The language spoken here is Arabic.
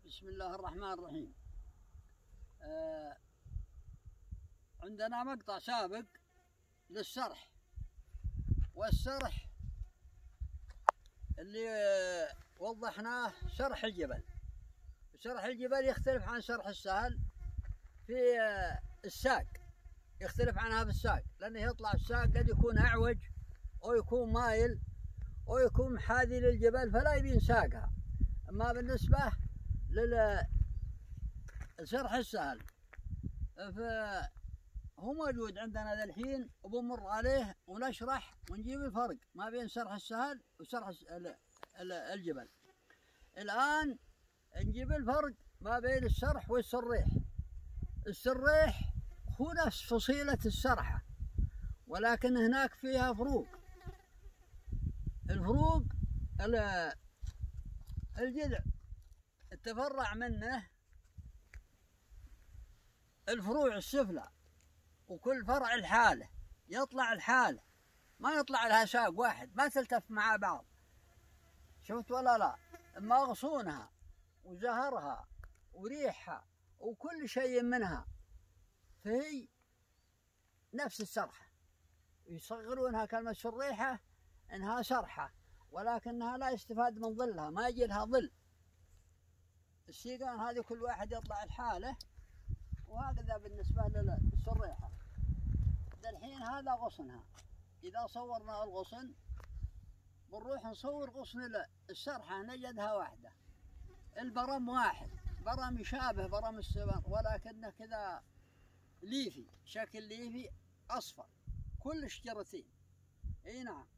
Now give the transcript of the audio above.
بسم الله الرحمن الرحيم. عندنا مقطع سابق للسرح، والسرح اللي وضحناه سرح الجبل. سرح الجبل يختلف عن سرح السهل في الساق، يختلف عنها في الساق، لأنه يطلع الساق قد يكون أعوج أو يكون مايل أو يكون محاذي للجبل فلا يبين ساقها. أما بالنسبة للسرح السهل فهو موجود عندنا ذا الحين وبنمر عليه ونشرح ونجيب الفرق ما بين سرح السهل وسرح الجبل. الآن نجيب الفرق ما بين السرح والسريح. السريح هو نفس فصيلة السرحة، ولكن هناك فيها فروق. الفروق الجذع تفرع منه الفروع السفلى، وكل فرع الحالة يطلع الحالة، ما يطلع لها ساق واحد، ما تلتف مع بعض. شفت ولا لا؟ اما غصونها وزهرها وريحها وكل شيء منها فهي نفس السرحة. يصغرونها كلمة سريحة انها سرحة، ولكنها لا يستفاد من ظلها، ما يجي لها ظل. السيقان هذه كل واحد يطلع الحالة، وهكذا بالنسبة للسريحة. الحين هذا غصنها، إذا صورنا الغصن بنروح نصور غصن السرحة نجدها واحدة، البرم واحد، برم يشابه برم السبن ولكنه كذا ليفي، شكل ليفي أصفر كل شجرتين. اي نعم.